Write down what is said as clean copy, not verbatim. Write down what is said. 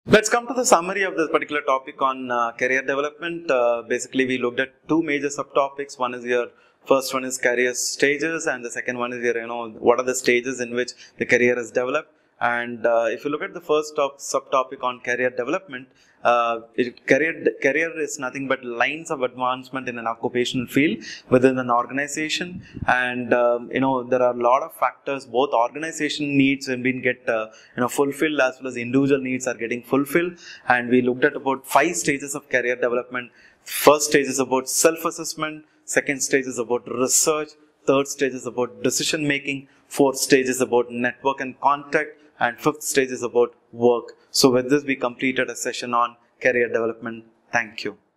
Let's come to the summary of this particular topic on career development. Basically, we looked at two major subtopics. One is your first one is career stages, and the second one is your what are the stages in which the career is developed. And if you look at the first subtopic on career development, career is nothing but lines of advancement in an occupational field within an organization. And there are a lot of factors. Both organization needs have been fulfilled, as well as individual needs are getting fulfilled. And we looked at about 5 stages of career development. First stage is about self-assessment. Second stage is about research. Third stage is about decision making. Fourth stage is about network and contact. And fifth stage is about work. So with this, we completed a session on career development. Thank you.